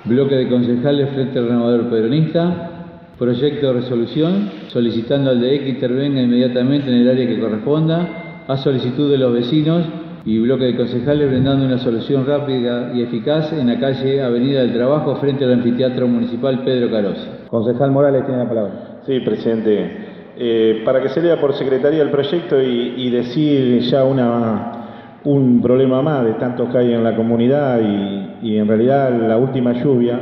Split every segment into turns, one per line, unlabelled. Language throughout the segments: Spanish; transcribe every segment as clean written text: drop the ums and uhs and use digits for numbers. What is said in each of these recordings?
Bloque de concejales frente al renovador peronista. Proyecto de resolución solicitando al DE que intervenga inmediatamente en el área que corresponda a solicitud de los vecinos, y bloque de concejales brindando una solución rápida y eficaz en la calle Avenida del Trabajo frente al Anfiteatro Municipal Pedro Carosi.
Concejal Morales tiene la palabra.
Sí, presidente. Para que se lea por secretaría el proyecto y decir ya un problema más de tantos que hay en la comunidad y en realidad la última lluvia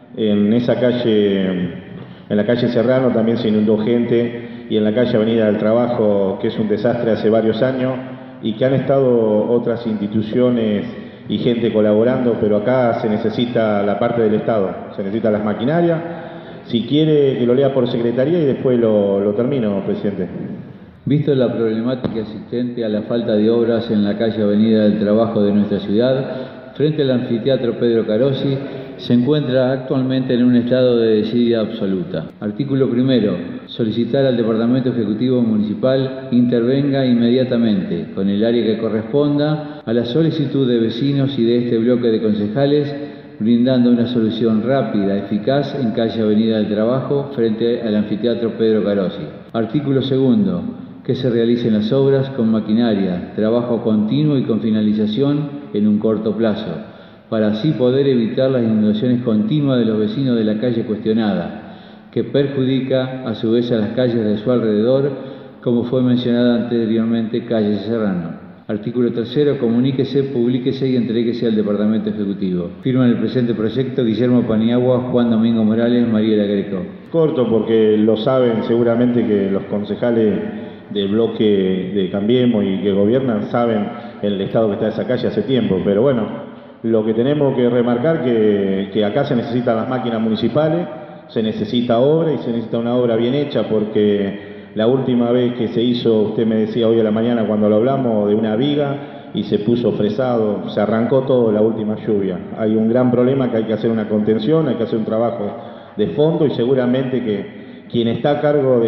en esa calle, en la calle Serrano también se inundó gente, y en la calle Avenida del Trabajo, que es un desastre hace varios años, y que han estado otras instituciones y gente colaborando, pero acá se necesita la parte del Estado, se necesitan las maquinarias. Si quiere que lo lea por secretaría y después lo termino, presidente.
Visto la problemática existente a la falta de obras en la calle Avenida del Trabajo de nuestra ciudad, frente al Anfiteatro Pedro Carosi, se encuentra actualmente en un estado de desidia absoluta. Artículo primero. Solicitar al Departamento Ejecutivo Municipal intervenga inmediatamente, con el área que corresponda, a la solicitud de vecinos y de este bloque de concejales, brindando una solución rápida, eficaz en calle Avenida del Trabajo frente al Anfiteatro Pedro Carosi. Artículo segundo. Que se realicen las obras con maquinaria, trabajo continuo y con finalización en un corto plazo, para así poder evitar las inundaciones continuas de los vecinos de la calle cuestionada, que perjudica a su vez a las calles de su alrededor, como fue mencionada anteriormente, calle Serrano. Artículo tercero. Comuníquese, publíquese y entréguese al Departamento Ejecutivo. Firman el presente proyecto Guillermo Paniagua, Juan Domingo Morales, Mariela Greco.
Corto, porque lo saben seguramente que los concejales del bloque de Cambiemos y que gobiernan saben el estado que está esa calle hace tiempo, pero bueno, lo que tenemos que remarcar que acá se necesitan las máquinas municipales, se necesita obra y se necesita una obra bien hecha, porque la última vez que se hizo, usted me decía hoy a la mañana cuando lo hablamos, de una viga y se puso fresado, se arrancó todo la última lluvia. Hay un gran problema que hay que hacer una contención, hay que hacer un trabajo de fondo, y seguramente que quien está a cargo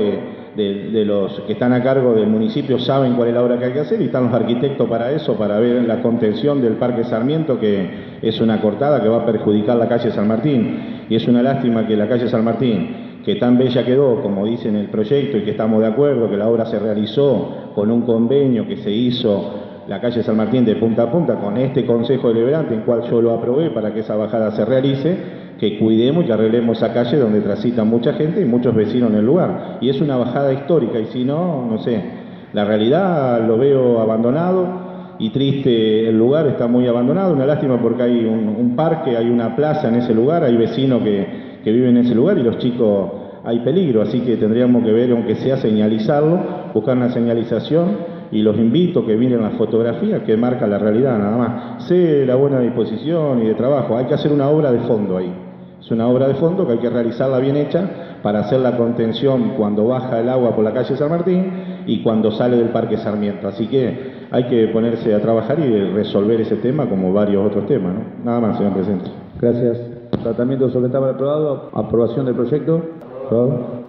de los que están a cargo del municipio saben cuál es la obra que hay que hacer, y están los arquitectos para eso, para ver la contención del Parque Sarmiento, que es una cortada que va a perjudicar la calle San Martín, y es una lástima que la calle San Martín, que tan bella quedó, como dice en el proyecto, y que estamos de acuerdo, que la obra se realizó con un convenio que se hizo la calle San Martín de punta a punta con este Consejo Deliberante, en cual yo lo aprobé para que esa bajada se realice, que cuidemos y arreglemos esa calle donde transita mucha gente y muchos vecinos en el lugar. Y es una bajada histórica, y si no, no sé, la realidad lo veo abandonado y triste, el lugar está muy abandonado, una lástima porque hay un parque, hay una plaza en ese lugar, hay vecinos que viven en ese lugar y los chicos, hay peligro, así que tendríamos que ver, aunque sea señalizarlo, buscar una señalización, y los invito a que miren las fotografías que marca la realidad nada más. Sé la buena disposición y de trabajo, hay que hacer una obra de fondo ahí. Es una obra de fondo que hay que realizarla bien hecha para hacer la contención cuando baja el agua por la calle San Martín y cuando sale del Parque Sarmiento. Así que hay que ponerse a trabajar y resolver ese tema como varios otros temas, ¿no? Nada más, señor presidente.
Gracias. Tratamiento sobre el tema aprobado. Aprobación del proyecto. Aprobado.